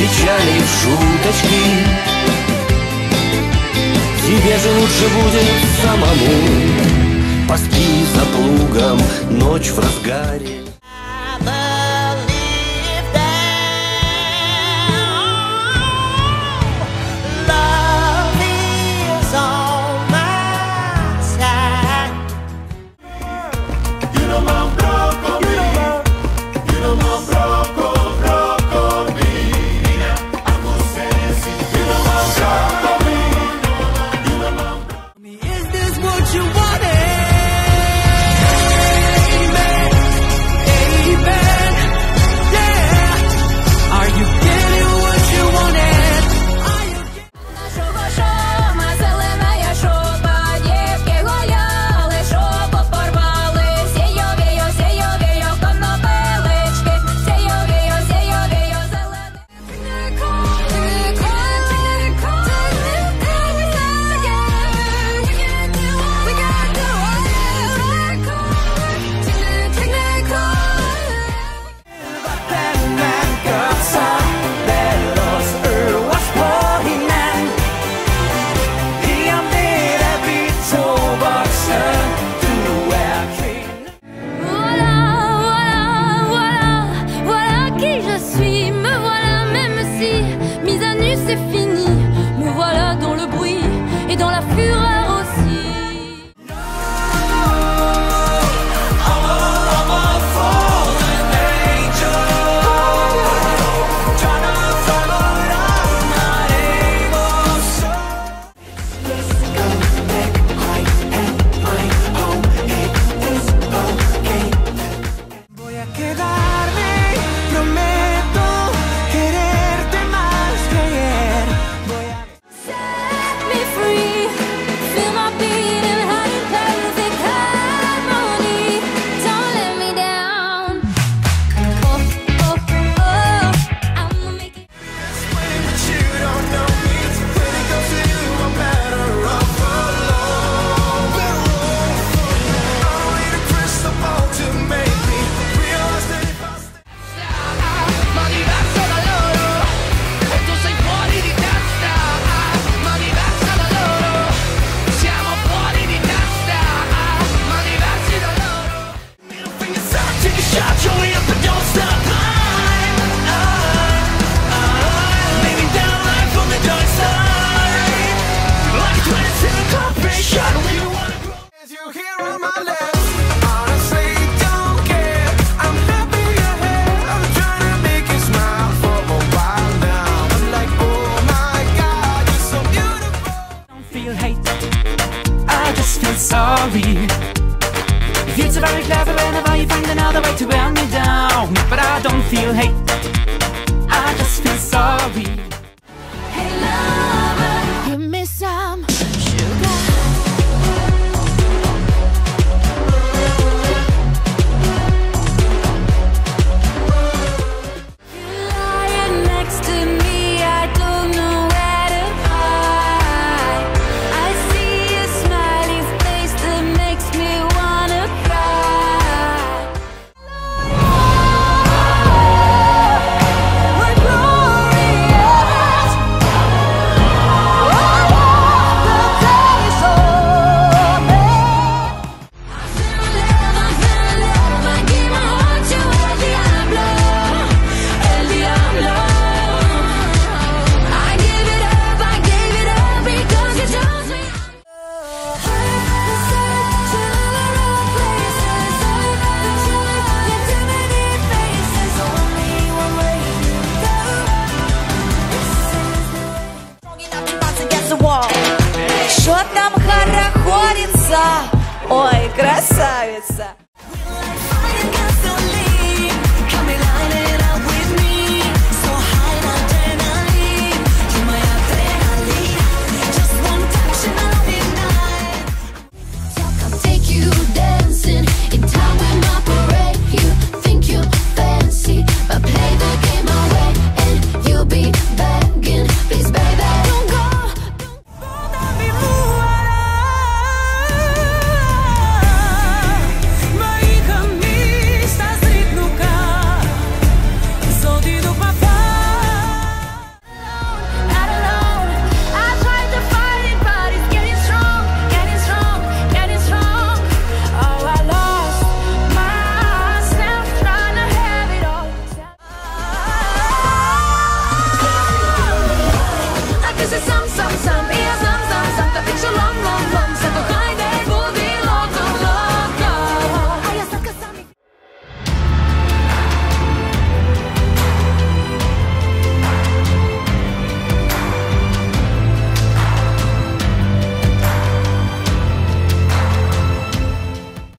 печали в шуточки. Тебе же лучше будет самому паски за плугом, ночь в разгаре. Dans la fureur aussi. Voy a quedarme, prometo quererte más que ayer. Voy a Set me free, feel my beating heart in perfect harmony. Don't let me down. Oh, oh, oh, I'ma make it. explain that you don't know me. When it comes to you, I'm better off alone. I'll need a crystal ball to make me realize that if I stay. Ma diversa da loro, e tu sei fuori di testa. Ma diversa da loro, siamo fuori di testa. Ma diversi da loro. Middle fingers out, take a shot, show me up and don't stop. Maybe down life on the dark side. Like a 27 coffee shot, we don't wanna grow. As you hear on my lips, honestly don't care. I'm happy ahead, I'm trying to make you smile for a while now. I'm like, oh my God, you're so beautiful. Don't feel hate, I just feel sorry. You're so very clever whenever you find another way to wear me down. But I don't feel hate, I just feel sorry. Hey lover, give me some sugar. You're lying next to me, I don't know where to hide. I see a smiling face that makes me wanna cry. We're glorious. The day is over. I feel love, I give my heart to El Diablo, El Diablo. I give it up because you chose me. Что там хорохорится? Ой, красавица!